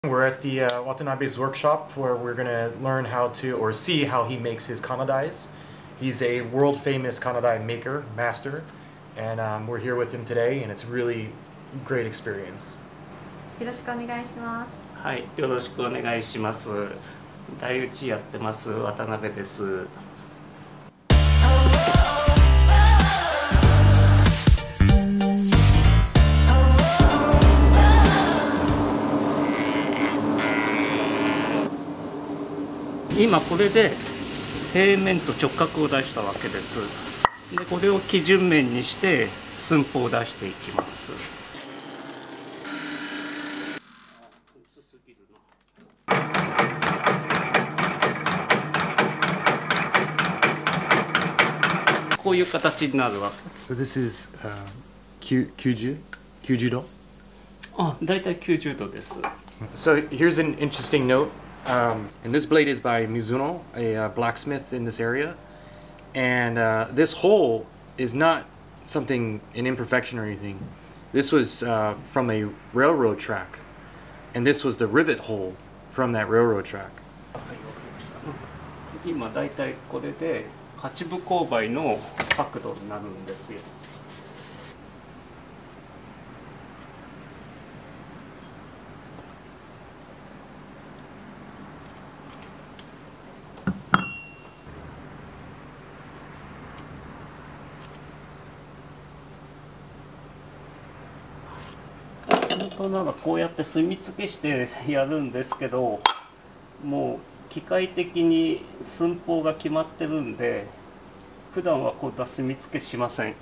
We're at the Watanabe's workshop where we're going to learn how to, or see how he makes his kanadais. He's a world famous kanadai maker, master, and we're here with him today, and it's a really great experience. よろしくお願いします。 はい、よろしくお願いします。台打ちやってます渡辺です。今これで平面と直角を出したわけです。でこれを基準面にして寸法を出していきます。こういう形になるわけ。 So this is 90 度? あ、だいたい90度です。 So here's an interesting note. And this blade is by Mizuno, a blacksmith in this area. And this hole is not something, an imperfection or anything. This was from a railroad track. And this was the rivet hole from that railroad track. 今だいたいこれで8分勾配の角度になるんですよ。本当ならこうやって墨付けしてやるんですけど、もう機械的に寸法が決まってるんで普段はこんな墨付けしません。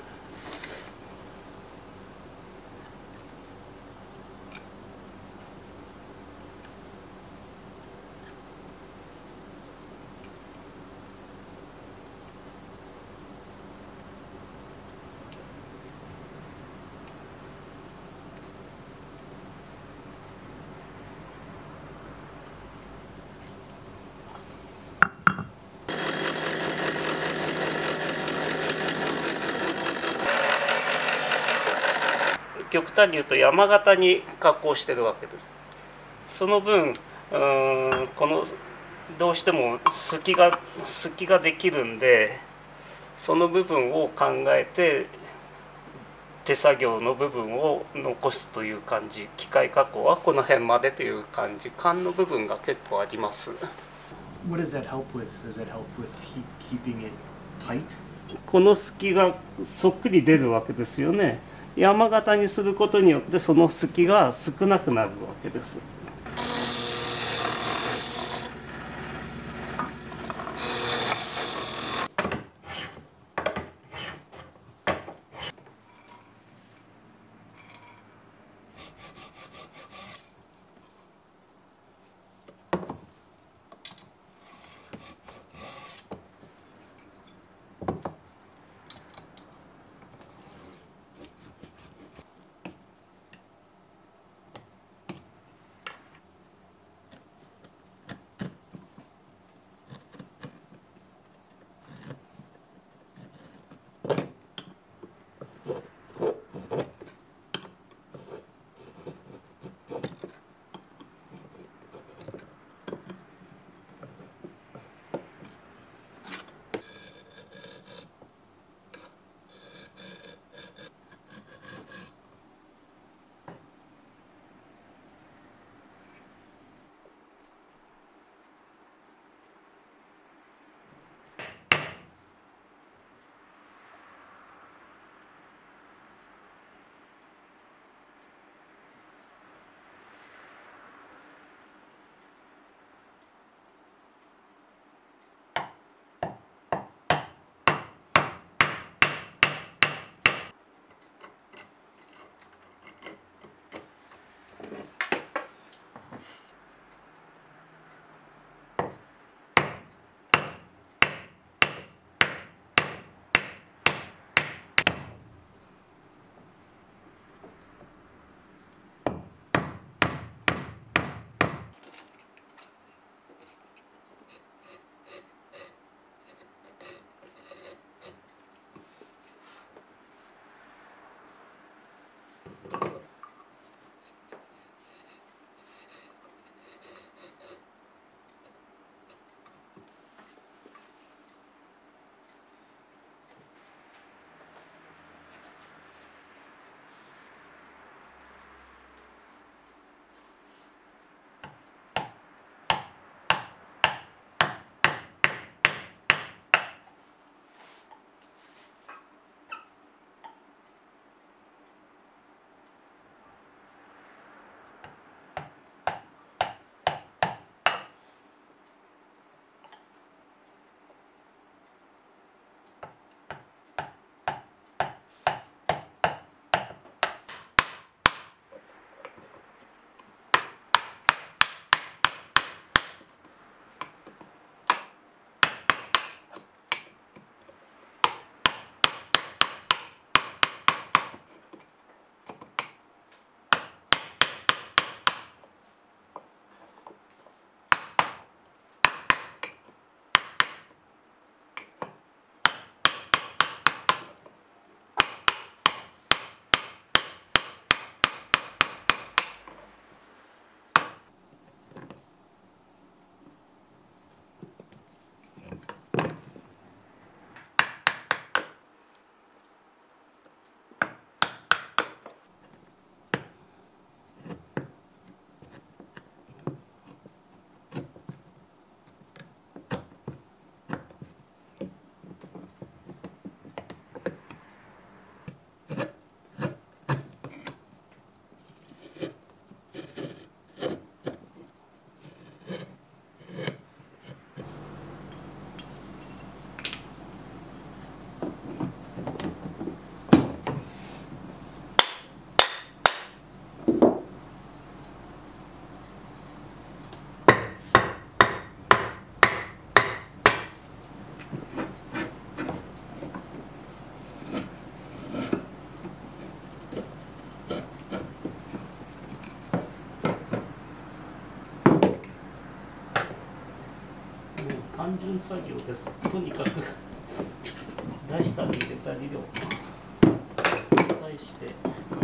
極端に言うと山形に加工してるわけです。その分このどうしても隙ができるんで、その部分を考えて手作業の部分を残すという感じ。機械加工はこの辺までという感じ。勘の部分が結構あります。 What does that help with? Does that help with keeping it tight? この隙がそっくり出るわけですよね。山形にすることによってその隙が少なくなるわけです。 単純作業です。とにかく出したり入れたりを対して。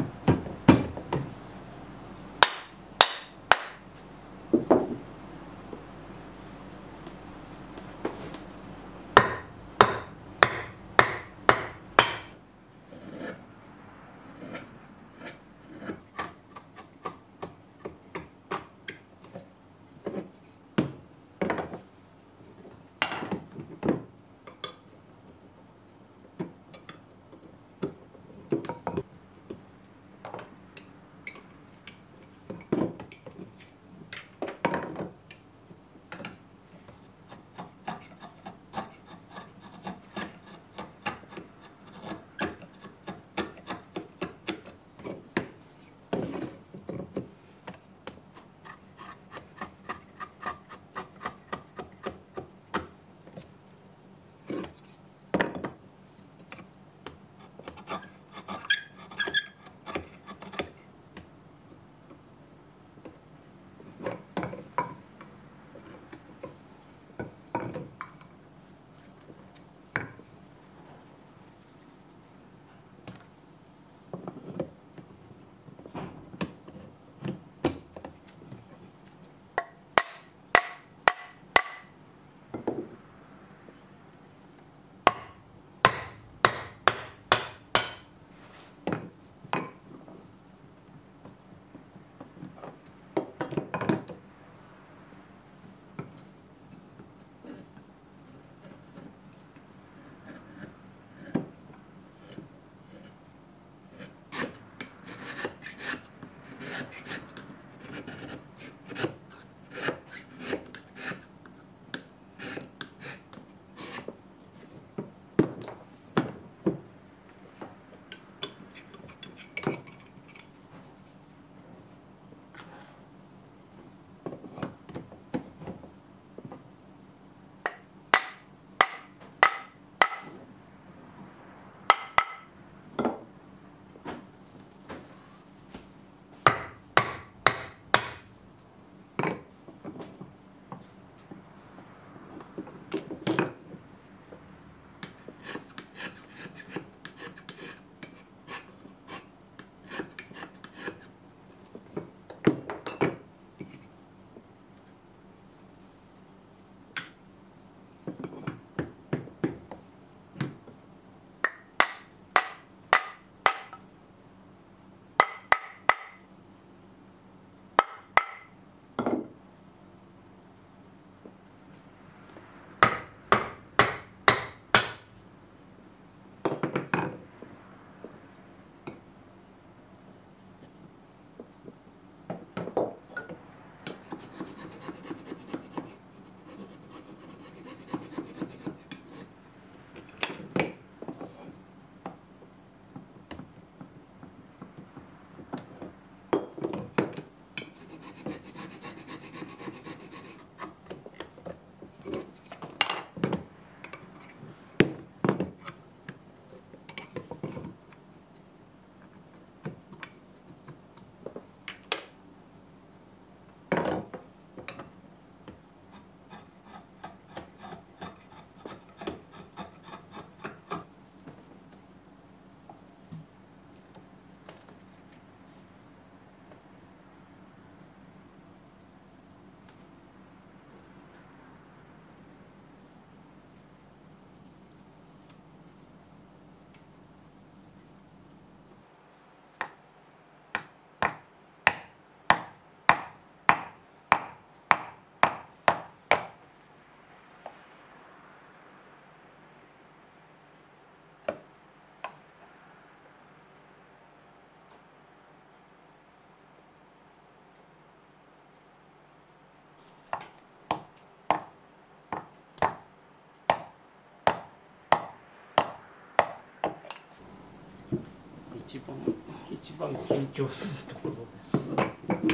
一番緊張するところです。 伝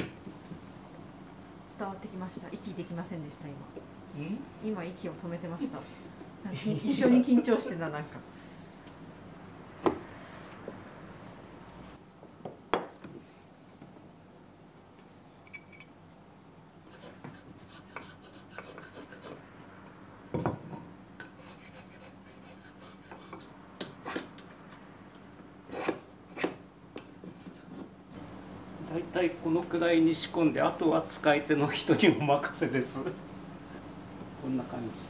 わってきました。息できませんでした。今息を止めてました。一緒に緊張してた。なんか体このくらいに仕込んで、あとは使い手の人にお任せです。こんな感じ。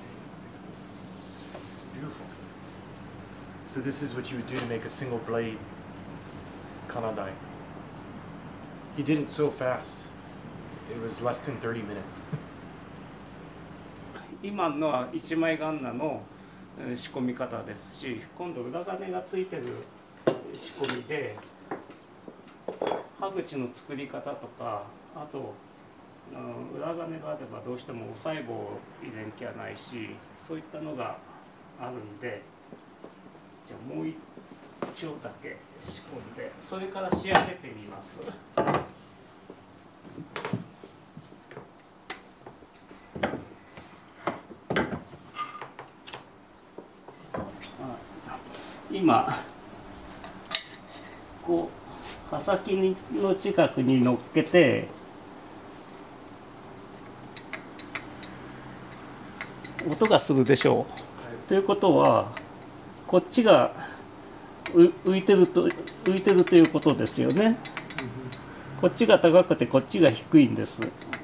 So this is what you would do to make a single blade kanadai. He did it so fast. It was less than 30 minutes. 今のは一枚ガンナの仕込み方ですし、今度裏金がついてる仕込みで刃口の作り方とか、あと裏金があればどうしてもお細胞を入れんきゃないし、そういったのがあるんで、じゃあもう一丁だけ仕込んで、それから仕上げてみます。今こう刃先の近くに乗っけて音がするでしょう。ということはこっちが浮いてるということですよね。こっちが高くてこっちが低いんです。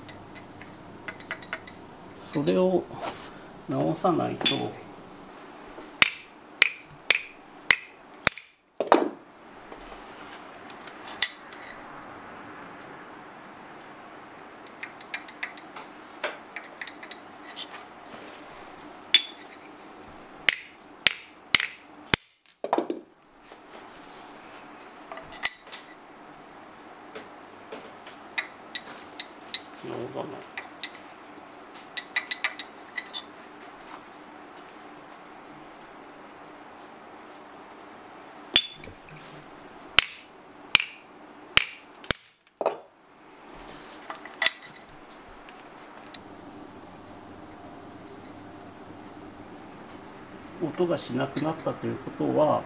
それを直さないと。音がしなくなったということは、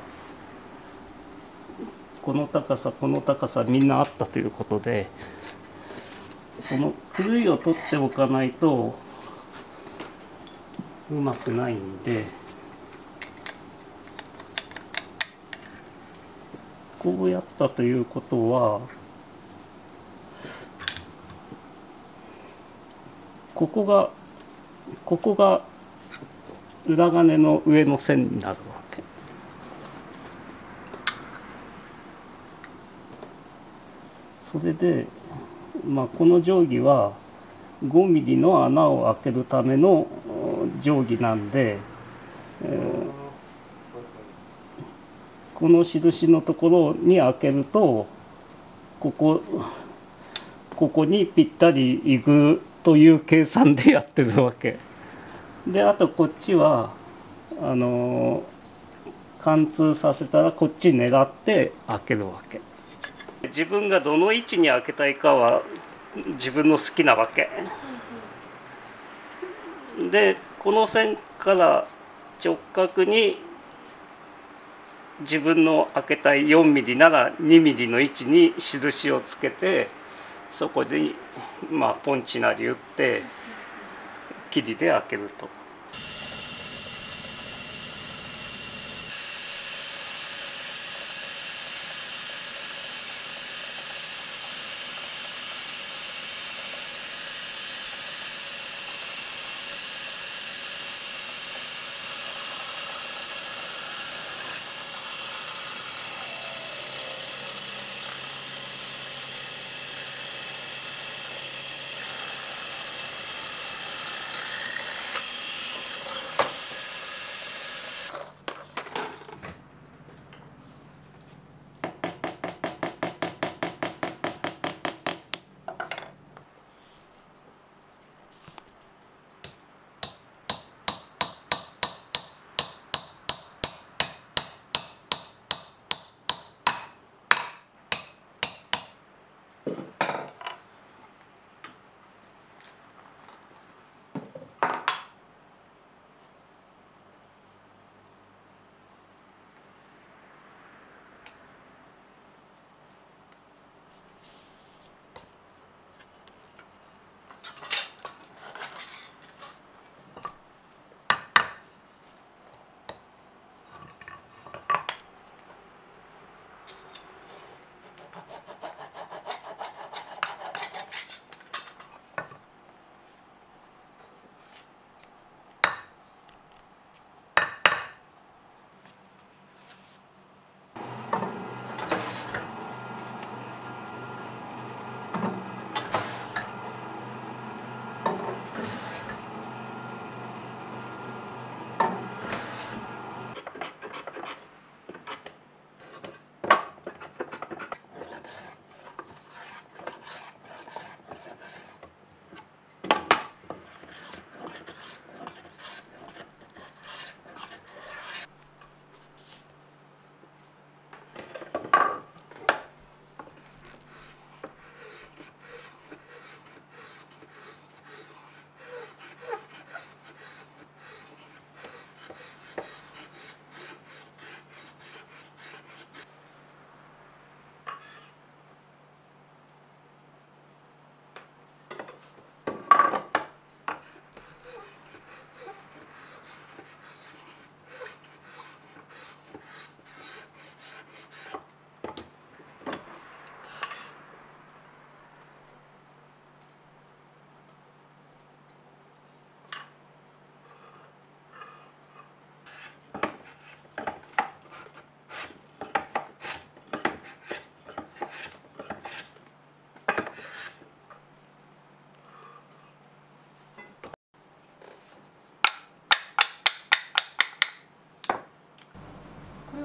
この高さみんなあったということで、その古いを取っておかないとうまくないんで、こうやったということは、ここが裏金の上の線になるわけ。それで、この定規は5ミリの穴を開けるための定規なんで、この印のところに開けるとここにぴったりいくという計算でやってるわけ。であとこっちは貫通させたらこっち狙って開けるわけ。自分がどの位置に開けたいかは自分の好きなわけで、この線から直角に自分の開けたい4ミリなら2ミリの位置に印をつけて、そこでポンチなり打って切りで開けると。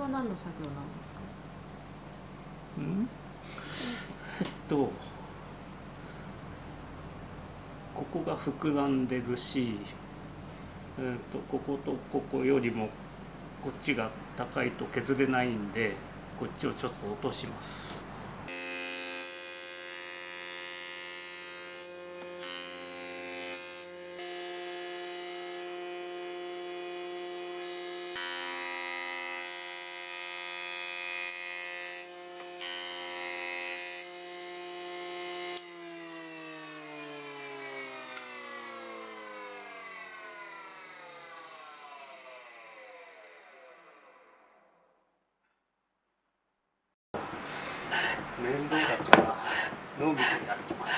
何の作業なんですか？ ここが膨らんでるし、こことここよりもこっちが高いと削れないんで、こっちをちょっと落とします。面倒だからのびてやります。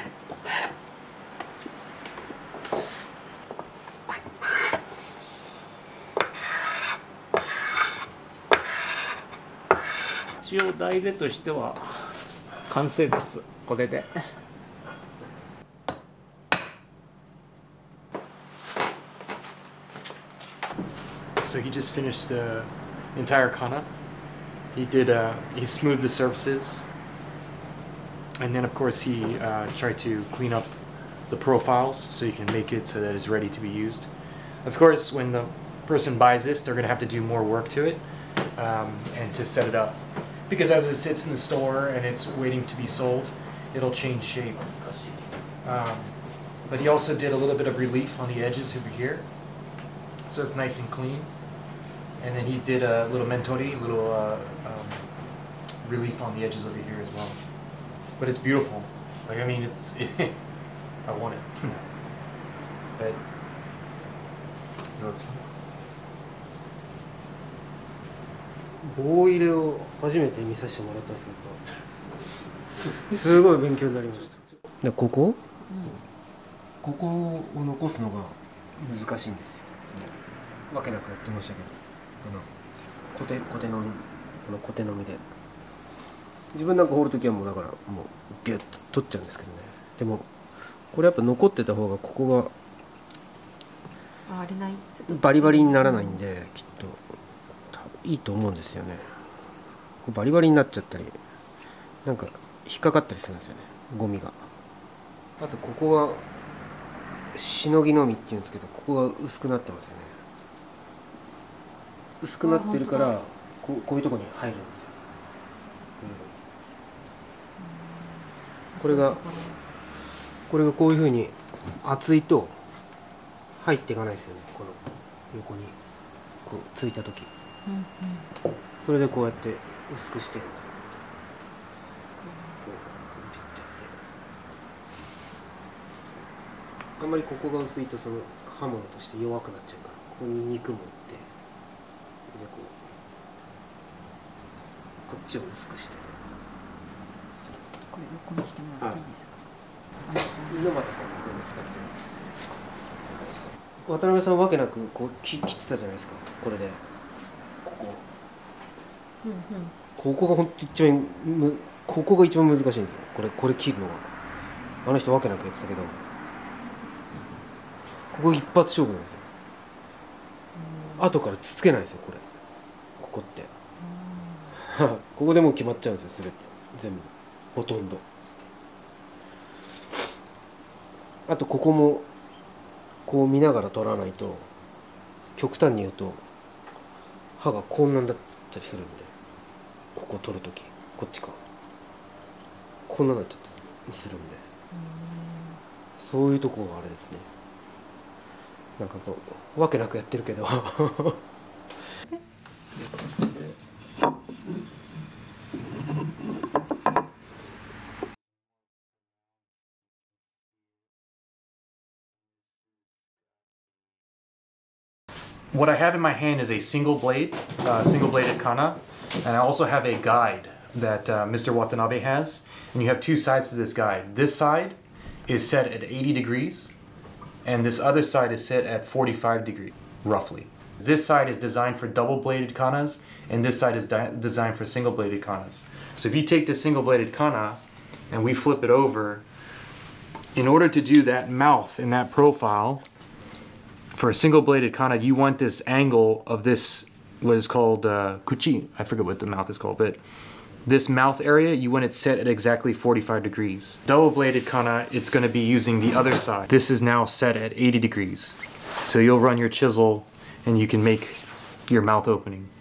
一応台入れとしては完成です。これで。 So he just finished the entire kana. He smoothed the surfaces, and then of course he tried to clean up the profiles so you can make it so that it's ready to be used. Of course, when the person buys this, they're going to have to do more work to it and to set it up, because as it sits in the store and it's waiting to be sold, it'll change shape. But he also did a little bit of relief on the edges over here, so it's nice and clean. And then he did a little mentori, relief on the edges over here as well. But it's beautiful. Like, I mean, I want it. But, 棒入れを初めて見させてもらったんですけど、すごい勉強になりました。で、ここを残すのが難しいんですよ。わけなくやってましたけど、コテのみ、このコテのみで。自分なんか掘るときはもうだからもうビュッと取っちゃうんですけどね。でもこれやっぱ残ってた方がここがバリバリにならないんで、きっといいと思うんですよね。バリバリになっちゃったりなんか引っかかったりするんですよね、ゴミが。あとここがしのぎのみっていうんですけど、ここが薄くなってますよね。薄くなってるからこういうところに入るんですよ。これがこういうふうに厚いと入っていかないですよね。この横にこうついた時、それでこうやって薄くしてるんですよ。あんまりここが薄いとその刃物として弱くなっちゃうから、ここに肉持ってでこっちを薄くして。 これ横にしてもらっていいですか？ 猪俣さんもこういうの使ってる。渡辺さんわけなくこう切ってたじゃないですか。これでここが本当一番ここが一番難しいんですよ。これ切るのがあの人わけなくやってたけど、ここ一発勝負なんですよ。後からつつけないですよ。ここってここでもう決まっちゃうんですよ。すべて全部ほとんど。あとここもこう見ながら取らないと、極端に言うと刃がこんなんだったりするんで、ここ取るときこっちかこんなんなっちゃったりするんで、そういうとこがあれですね。なんかこうわけなくやってるけど What I have in my hand is a single-bladed kana, and I also have a guide that Mr. Watanabe has. And you have two sides to this guide. This side is set at 80 degrees, and this other side is set at 45 degrees, roughly. This side is designed for double-bladed kanas, and this side is designed for single-bladed kanas. So if you take the single-bladed kana and we flip it over, in order to do that mouth in that profile, for a single-bladed kana, you want this angle of this was called kuchi. I forget what the mouth is called, but this mouth area, you want it set at exactly 45 degrees. Double-bladed kana, it's going to be using the other side. This is now set at 80 degrees. So you'll run your chisel and you can make your mouth opening.